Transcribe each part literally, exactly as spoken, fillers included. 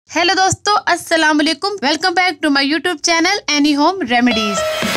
Hello दोस्तों, अस्सलाम वालेकुम। Welcome back to my YouTube channel any home remedies.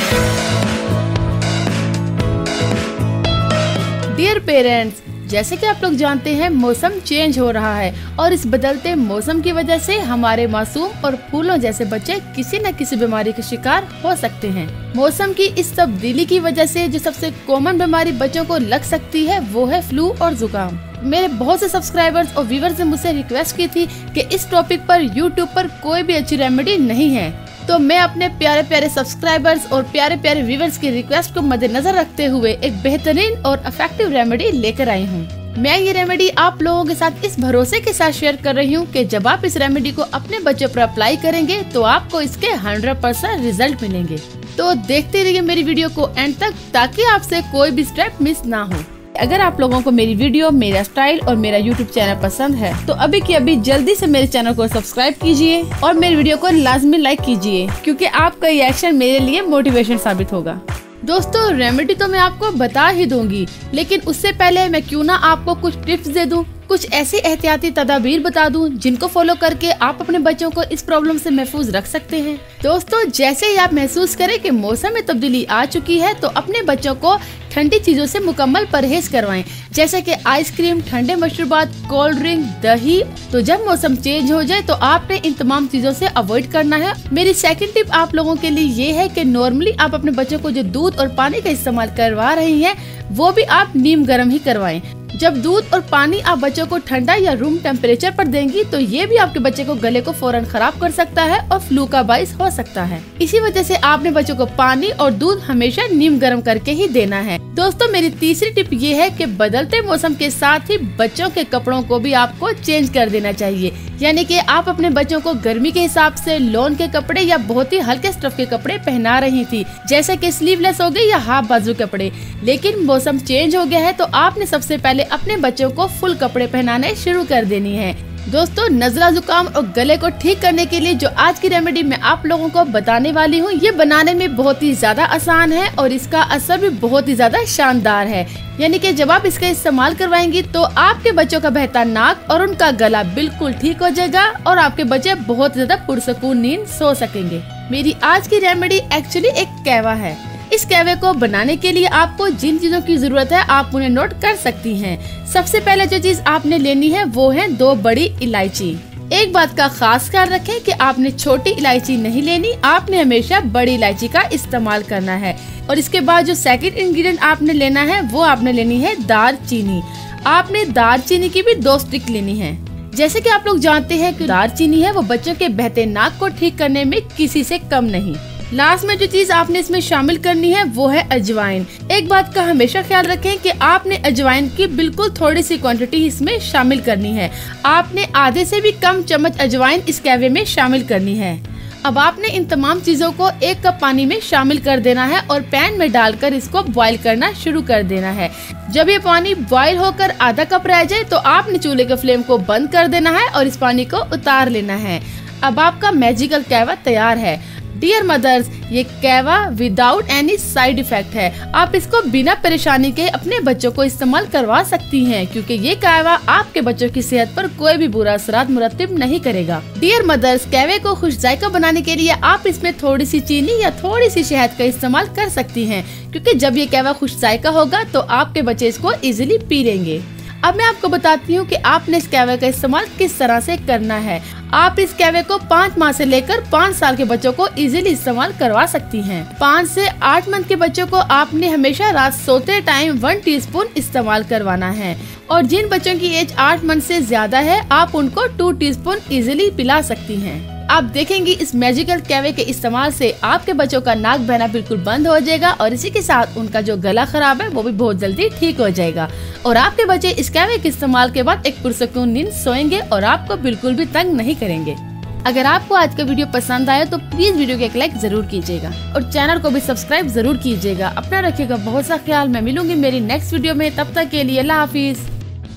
Dear parents, जैसे कि आप लोग जानते हैं मौसम चेंज हो रहा है और इस बदलते मौसम की वजह से हमारे मासूम और फूलों जैसे बच्चे किसी न किसी बीमारी के शिकार हो सकते हैं। मौसम की इस तब्दीली की वजह से जो सबसे कॉमन बीमारी बच्चों को लग सकती है वो है फ्लू और जुकाम। मेरे बहुत से सब्सक्राइबर्स और व्यूवर्स ने मुझसे रिक्वेस्ट की थी कि इस टॉपिक पर यूट्यूब पर कोई भी अच्छी रेमेडी नहीं है, तो मैं अपने प्यारे प्यारे सब्सक्राइबर्स और प्यारे प्यारे व्यूवर्स की रिक्वेस्ट को मद्देनजर रखते हुए एक बेहतरीन और इफेक्टिव रेमेडी लेकर आई हूँ। मैं ये रेमेडी आप लोगों के साथ इस भरोसे के साथ शेयर कर रही हूँ कि जब आप इस रेमेडी को अपने बच्चों पर अप्लाई करेंगे तो आपको इसके हंड्रेड परसेंट रिजल्ट मिलेंगे। तो देखते रहिए मेरी वीडियो को एंड तक, ताकि आपसे कोई भी स्टेप मिस ना हो। अगर आप लोगों को मेरी वीडियो, मेरा स्टाइल और मेरा यूट्यूब चैनल पसंद है तो अभी की अभी जल्दी से मेरे चैनल को सब्सक्राइब कीजिए और मेरी वीडियो को लाजमी लाइक कीजिए, क्योंकि आपका ये एक्शन मेरे लिए मोटिवेशन साबित होगा। दोस्तों, रेमेडी तो मैं आपको बता ही दूंगी, लेकिन उससे पहले मैं क्यों ना आपको कुछ टिप्स दे दूं, कुछ ऐसी एहतियाती तदाबीर बता दूं जिनको फॉलो करके आप अपने बच्चों को इस प्रॉब्लम से महफूज रख सकते हैं। दोस्तों, जैसे ही आप महसूस करें कि मौसम में तब्दीली आ चुकी है तो अपने बच्चों को ठंडी चीजों से मुकम्मल परहेज करवाएं, जैसे कि आइसक्रीम, ठंडे मशरूबात, कोल्ड ड्रिंक, दही। तो जब मौसम चेंज हो जाए तो आपने इन तमाम चीजों से अवॉइड करना है। मेरी सेकंड टिप आप लोगों के लिए ये है कि नॉर्मली आप अपने बच्चों को जो दूध और पानी का इस्तेमाल करवा रही हैं वो भी आप नीम गर्म ही करवाएं। जब दूध और पानी आप बच्चों को ठंडा या रूम टेम्परेचर पर देंगी तो ये भी आपके बच्चे को गले को फौरन खराब कर सकता है और फ्लू का बाइस हो सकता है। इसी वजह से आपने बच्चों को पानी और दूध हमेशा नीम गर्म करके ही देना है। दोस्तों, मेरी तीसरी टिप ये है कि बदलते मौसम के साथ ही बच्चों के कपड़ों को भी आपको चेंज कर देना चाहिए, यानी कि आप अपने बच्चों को गर्मी के हिसाब से लॉन के कपड़े या बहुत ही हल्के स्टफ के कपड़े पहना रही थी, जैसे कि स्लीवलेस हो गए या हाफ बाजू कपड़े। लेकिन मौसम चेंज हो गया है तो आपने सबसे पहले अपने बच्चों को फुल कपड़े पहनाने शुरू कर देनी है। दोस्तों, नजला, जुकाम और गले को ठीक करने के लिए जो आज की रेमेडी मैं आप लोगों को बताने वाली हूँ, ये बनाने में बहुत ही ज्यादा आसान है और इसका असर भी बहुत ही ज्यादा शानदार है। यानी कि जब आप इसका इस्तेमाल करवाएंगी तो आपके बच्चों का बहता नाक और उनका गला बिल्कुल ठीक हो जाएगा और आपके बच्चे बहुत ज्यादा पुरसकून नींद सो सकेंगे। मेरी आज की रेमेडी एक्चुअली एक कहवा है। इस कहवे को बनाने के लिए आपको जिन चीजों की जरूरत है आप उन्हें नोट कर सकती हैं। सबसे पहले जो चीज आपने लेनी है वो है दो बड़ी इलायची। एक बात का खास ख्याल रखें कि आपने छोटी इलायची नहीं लेनी, आपने हमेशा बड़ी इलायची का इस्तेमाल करना है। और इसके बाद जो सेकंड इंग्रेडिएंट आपने लेना है वो आपने लेनी है दालचीनी। आपने दालचीनी की भी दो स्टिक लेनी है। जैसे कि आप लोग जानते हैं कि दालचीनी है वो बच्चों के बहते नाक को ठीक करने में किसी से कम नहीं। लास्ट में जो चीज आपने इसमें शामिल करनी है वो है अजवाइन। एक बात का हमेशा ख्याल रखें कि आपने अजवाइन की बिल्कुल थोड़ी सी क्वांटिटी इसमें शामिल करनी है। आपने आधे से भी कम चम्मच अजवाइन इस कहवे में शामिल करनी है। अब आपने इन तमाम चीजों को एक कप पानी में शामिल कर देना है और पैन में डालकर इसको बॉईल करना शुरू कर देना है। जब ये पानी बॉईल होकर आधा कप रह जाए तो आपने चूल्हे के फ्लेम को बंद कर देना है और इस पानी को उतार लेना है। अब आपका मैजिकल कहवा तैयार है। डियर मदर्स, ये कहवा विदाउट एनी साइड इफेक्ट है। आप इसको बिना परेशानी के अपने बच्चों को इस्तेमाल करवा सकती हैं, क्योंकि ये कहवा आपके बच्चों की सेहत पर कोई भी बुरा असरात मुरत्तिब नहीं करेगा। डियर मदर्स, कहवे को खुश जायका बनाने के लिए आप इसमें थोड़ी सी चीनी या थोड़ी सी शहद का इस्तेमाल कर सकती हैं, क्योंकि जब ये कहवा खुश जायका होगा तो आपके बच्चे इसको इजीली पी लेंगे। अब मैं आपको बताती हूँ कि आपने इस कहवे का इस्तेमाल किस तरह से करना है। आप इस कहवे को पाँच माह से लेकर पाँच साल के बच्चों को इजीली इस्तेमाल करवा सकती हैं। पाँच से आठ मंथ के बच्चों को आपने हमेशा रात सोते टाइम वन टीस्पून इस्तेमाल करवाना है और जिन बच्चों की एज आठ मंथ से ज्यादा है आप उनको टू टीस्पून इजीली पिला सकती हैं। आप देखेंगी इस मैजिकल कहवे के इस्तेमाल से आपके बच्चों का नाक बहना बिल्कुल बंद हो जाएगा और इसी के साथ उनका जो गला खराब है वो भी बहुत जल्दी ठीक हो जाएगा और आपके बच्चे इस कहवे के इस्तेमाल के बाद एक पुरसकून नींद सोएंगे और आपको बिल्कुल भी तंग नहीं करेंगे। अगर आपको आज का वीडियो पसंद आया तो प्लीज वीडियो को एक लाइक जरूर कीजिएगा और चैनल को भी सब्सक्राइब जरूर कीजिएगा। अपना रखिएगा बहुत सा ख्याल। मैं मिलूंगी मेरी नेक्स्ट वीडियो में, तब तक के लिए अल्लाह हाफिज।